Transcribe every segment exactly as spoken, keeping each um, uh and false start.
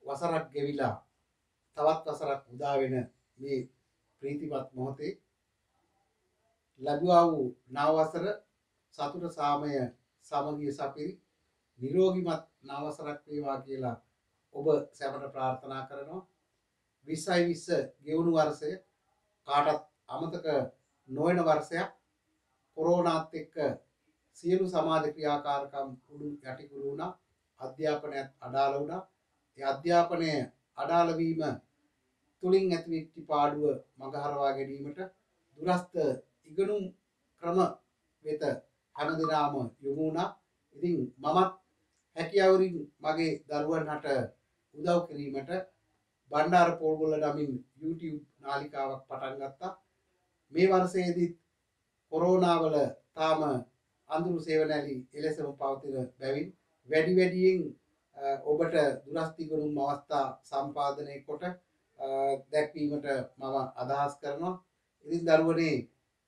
වසරක් ගෙවිලා තවත් වසරක් උදා වෙන මේ ප්‍රීතිමත් මොහොතේ ලැබුවා වූ නව වසර සතුට සාමය සමගිය සපිරි නිරෝගිමත් නව වසරක් වේවා කියලා ඔබ සැමට ප්‍රාර්ථනා කරනවා. විස්සයි විස්ස ගෙවුණු වර්ෂය කාටත් අමතක නොවන වර්ෂයක්. කොරෝනාත් එක්ක සියලු සමාජ ක්‍රියාකාරකම් උඩු යටිකුරු වුණා. අධ්‍යාපනයත් අඩාල වුණා. ඒ අධ්‍යාපනය අඩාල වීම තුලින් ඇතිවෙච්ච පාඩුව මගහරවා ගැනීමට දුරස්ත ඉගෙනුම් ක්‍රම වෙත හැමදෙනාම යොමු වුණා. ඉතින් මමත් හැකියාවරින් මගේ දරුවන්ට උදව් කිරීමට බණ්ඩාර පොල්ගොල්ල නමින් YouTube නාලිකාවක් පටන් ගත්තා. මේ වර්ෂයේදී කොරෝනා වල තාම අඳුරු සේවනැලි එලෙසම පවතින බැවින් වැඩි වැඩියෙන් ඔබට දුරස්ත ඉගෙනුම් අවස්ථා සම්පාදනය කොට දැක්වීමට මම අදහස් කරනවා. ඉතින් දරුවනේ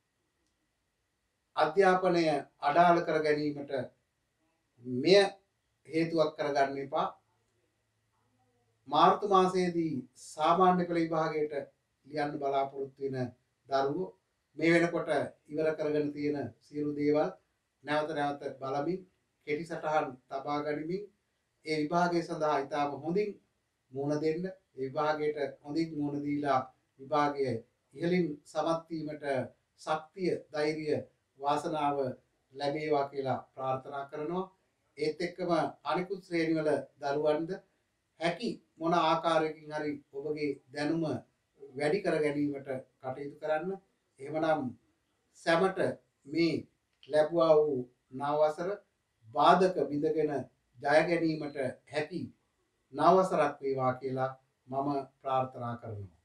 අධ්‍යාපනය අඩාල කර ගැනීමට මෙය හේතුවක් කරගන්න එපා. මාර්තු මාසයේදී සාමාන්‍ය පෙළ විභාගයට ලියන්න බලාපොරොත්තු වෙන දරුවෝ මේ වෙනකොට ඉවර කරගෙන තියෙන සියලු දේවල් නැවත නැවත බලමින් කෙටි සටහන් තබා ගනිමින් ඒ විභාගය සඳහා ඉතාම හොඳින් මුහුණ දෙන්න. ඒ විභාගයට හොඳින් මුහුණ දීලා විභාගය ඉහළින් සමත් වීමට ශක්තිය, ධෛර්යය, වාසනාව ලැබේවා කියලා ප්‍රාර්ථනා කරනවා. ඒත් එක්කම අනිකුත් ශ්‍රේණිවල දරුවන්ද හැකි මොන ආකාරයකින් හරි ඔබගේ දැනුම වැඩි කර ගැනීමට කටයුතු කරන්න. එහෙමනම් සැමට මේ ලැබුවා වූ නව වසර බාධක බිඳගෙන ජය ගැනීමට හැකි නව වසරක් වේවා කියලා මම ප්‍රාර්ථනා කරනවා.